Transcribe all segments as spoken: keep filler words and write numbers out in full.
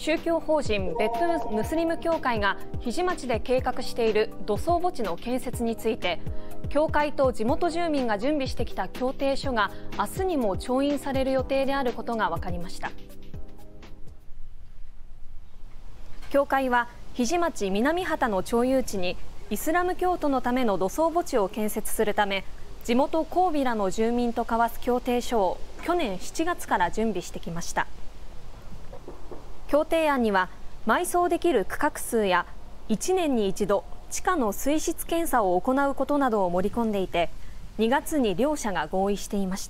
宗教法人別府ムスリム協会が日出町で計画している土葬墓地の建設について、協会と地元住民が準備してきた協定書が明日にも調印される予定であることが分かりました。協会は日出町南畑の町有地にイスラム教徒のための土葬墓地を建設するため、地元神戸らの住民と交わす協定書を去年しちがつから準備してきました。協定案には埋葬できる区画数やいちねんに一度地下の水質検査を行うことなどを盛り込んでいて、にがつに両者が合意していました。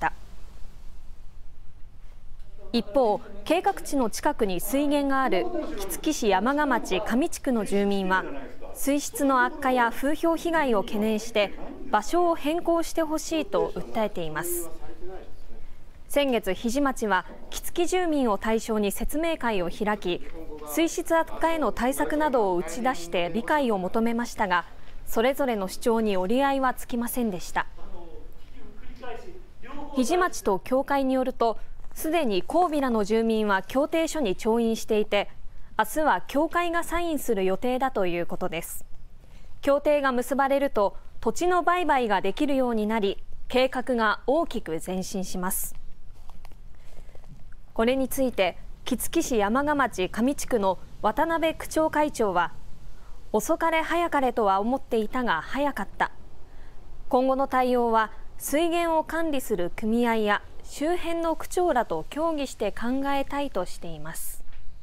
一方、計画地の近くに水源がある杵築市山鹿町上地区の住民は、水質の悪化や風評被害を懸念して場所を変更してほしいと訴えています。先月、日出町は杵築住民を対象に説明会を開き、水質悪化への対策などを打ち出して理解を求めましたが、それぞれの主張に折り合いはつきませんでした。日出町と協会によると、すでに神戸らの住民は協定書に調印していて、明日は協会がサインする予定だということです。協定が結ばれると土地の売買ができるようになり、計画が大きく前進します。これについて杵築市山鹿町上地区の渡辺区長会長は、遅かれ早かれとは思っていたが早かった、今後の対応は水源を管理する組合や周辺の区長らと協議して考えたいとしています。